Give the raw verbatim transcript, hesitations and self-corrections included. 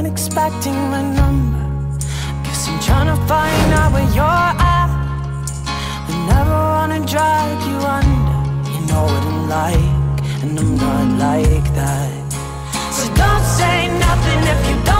expecting my number. Guess I'm trying to find out where you're at. I never wanna drag you under. You know what I'm like, and I'm not like that. So don't say nothing if you don't